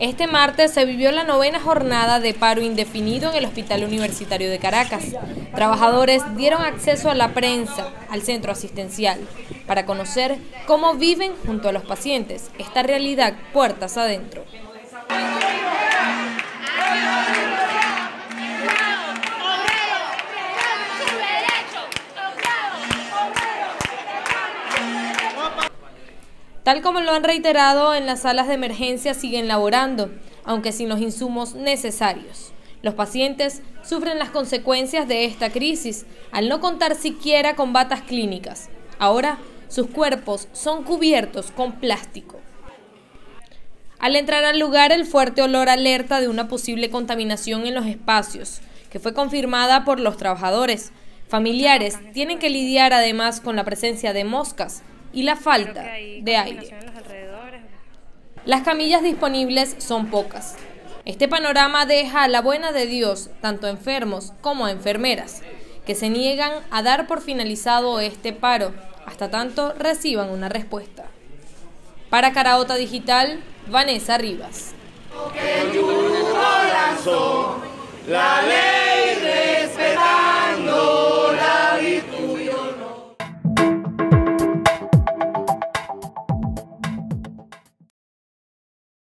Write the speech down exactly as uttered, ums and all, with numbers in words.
Este martes se vivió la novena jornada de paro indefinido en el Hospital Universitario de Caracas. Trabajadores dieron acceso a la prensa, al centro asistencial, para conocer cómo viven junto a los pacientes esta realidad puertas adentro. Tal como lo han reiterado, en las salas de emergencia siguen laborando, aunque sin los insumos necesarios. Los pacientes sufren las consecuencias de esta crisis, al no contar siquiera con batas clínicas. Ahora, sus cuerpos son cubiertos con plástico. Al entrar al lugar, el fuerte olor alerta de una posible contaminación en los espacios, que fue confirmada por los trabajadores. Familiares tienen que lidiar además con la presencia de moscas y la falta de aire. Las camillas disponibles son pocas. Este panorama deja a la buena de Dios tanto a enfermos como a enfermeras, que se niegan a dar por finalizado este paro hasta tanto reciban una respuesta. Para Caraota Digital, Vanessa Rivas.